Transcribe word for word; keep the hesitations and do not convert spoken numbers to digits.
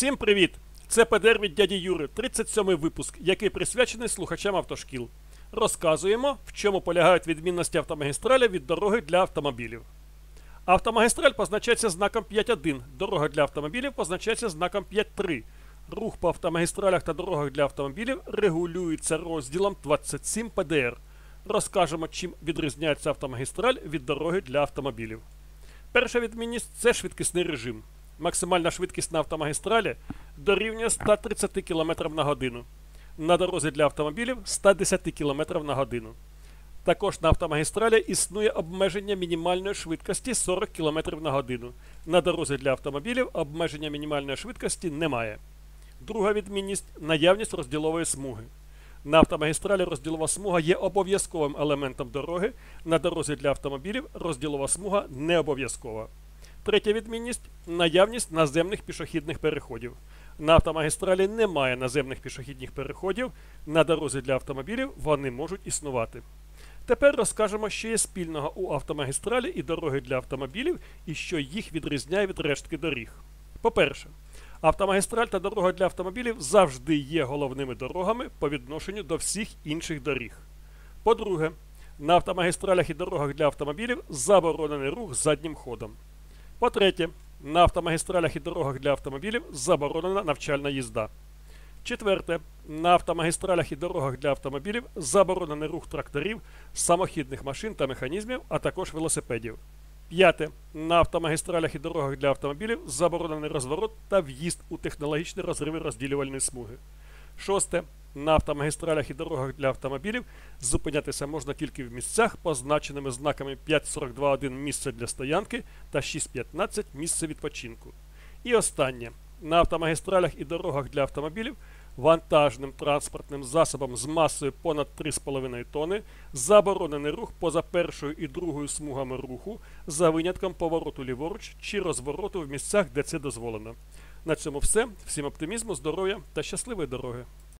Всім привіт! Це Пе Де Ер від дяді Юри, тридцять сьомий випуск, який присвячений слухачам автошкіл. Розказуємо, в чому полягають відмінності автомагістраля від дороги для автомобілів. Автомагістраль позначається знаком п'ять один, дорога для автомобілів позначається знаком п'ять три. Рух по автомагістралях та дорогах для автомобілів регулюється розділом двадцять сім Пе Де Ер. Розкажемо, чим відрізняється автомагістраль від дороги для автомобілів. Перша відмінність – це швидкісний режим. Максимальна швидкість на автомагістралі дорівнює ста тридцяти кілометрів на годину. На дорозі для автомобілів – ста десяти кілометрів на годину. Також на автомагістралі існує обмеження мінімальної швидкості сорок кілометрів на годину. На дорозі для автомобілів обмеження мінімальної швидкості немає. Друга відмінність – наявність розділової смуги. На автомагістралі розділова смуга є обов'язковим елементом дороги, на дорозі для автомобілів розділова смуга не обов'язкова. Третя відмінність – наявність наземних пішохідних переходів. На автомагістралі немає наземних пішохідних переходів, на дорозі для автомобілів вони можуть існувати. Тепер розкажемо, що є спільного у автомагістралі і дороги для автомобілів і що їх відрізняє від рештки доріг. По-перше, автомагістраль та дорога для автомобілів завжди є головними дорогами по відношенню до всіх інших доріг. По-друге, на автомагістралях і дорогах для автомобілів заборонений рух заднім ходом. По-третє, на автомагістралях і дорогах для автомобілів заборонена навчальна їзда. Четверте, на автомагістралях і дорогах для автомобілів заборонений рух тракторів, самохідних машин та механізмів, а також велосипедів. П'яте, на автомагістралях і дорогах для автомобілів заборонений розворот та в'їзд у технологічні розриви розділювальної смуги. Шосте, на автомагістралях і дорогах для автомобілів зупинятися можна тільки в місцях, позначеними знаками п'ять сорок два один місце для стоянки та шість п'ятнадцять місце відпочинку. І останнє, на автомагістралях і дорогах для автомобілів вантажним транспортним засобом з масою понад три з половиною тонни заборонений рух поза першою і другою смугами руху за винятком повороту ліворуч чи розвороту в місцях, де це дозволено. На цьому все. Всім оптимізму, здоров'я та щасливої дороги!